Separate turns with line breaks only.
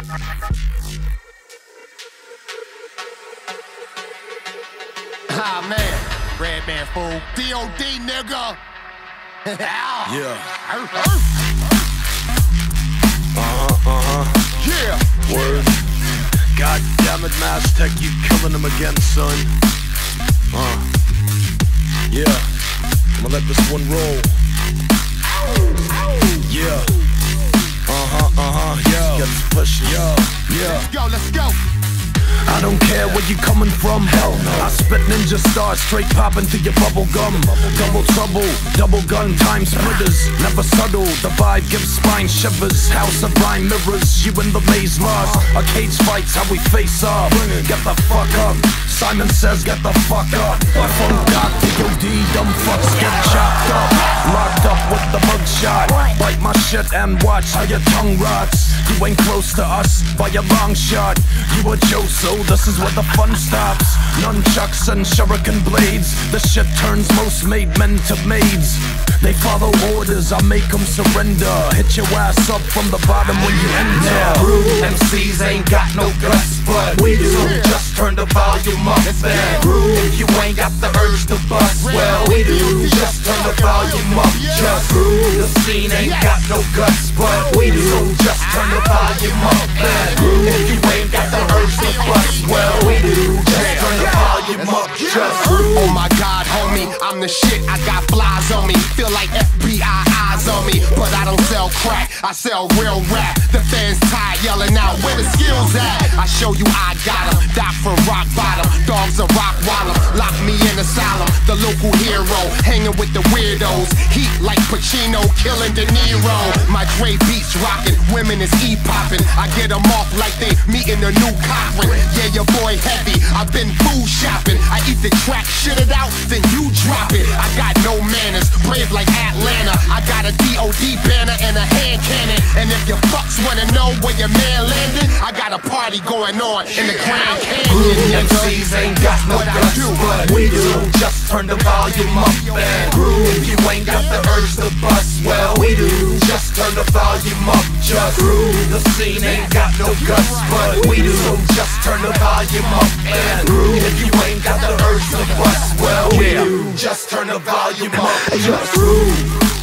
Ah, man. Redman, fool. D.O.D, nigga.
Yeah.
Yeah.
Word. God damn it, Maztec, you killing him again, son. Yeah. I'm gonna let this one roll. Yeah. Yeah. Gets pushing. Yeah.
Let's go.
I don't care where you coming from, hell no. I spit ninja stars straight popping through your bubble gum. Double trouble, double gun, time splitters. Never subtle, the vibe gives spine shivers. House of rhyme mirrors, you in the maze lost. A cage fight's how we face off. Get the fuck up, Simon says get the fuck up. Phone got D.O.D, dumb fucks get chopped up. Locked up with the mugshot. Bite my shit and watch how your tongue rots. You ain't close to us by a long shot. You a Joe, so this is where the fun stops. Nunchucks and shuriken blades. The shit turns most made men to maids. They follow orders, I make them surrender. Hit your ass up from the bottom when you enter.
Now, rude MCs ain't got no guts, but we do. So just turn the volume up and if you ain't got the urge to bust, well, we do. Just turn the volume up, just rude. The scene ain't got no guts, but we do. So just turn the volume up and if you ain't got the urge to bust, well, we do. Just turn the volume up, just rude.
Oh my God, homie, I'm the shit. I got flies on me. Feel like FBI eyes on me, but I don't sell crack. I sell real rap. The fans tired yelling out, where the skills at? I show you I got 'em. Die from rock bottom. Dogs are rock wallum. Lock me in asylum. The local hero, hanging with the weirdos. Heat like Pacino, killing De Niro. My Dre beats rocking. Women is e-popping. I get 'em off like they meeting a new Cochran. Yeah, your boy heavy. I've been food shopping. I eat the track, shit it out, then you drop it. I got no manners, brave like Atlanta. I got a D.O.D banner and a hand cannon. And if your fucks wanna know where your man landed, I got a party going on in the Grand Canyon.
MCs ain't got no guts, but we do. Just turn the volume up and if you ain't got the urge to bust, well, we do. Just turn the volume up, just rude. The scene ain't got no guts, but we do. So just turn the volume up and if you ain't got the urge to bust, well, we do. Just turn the volume up, just rude.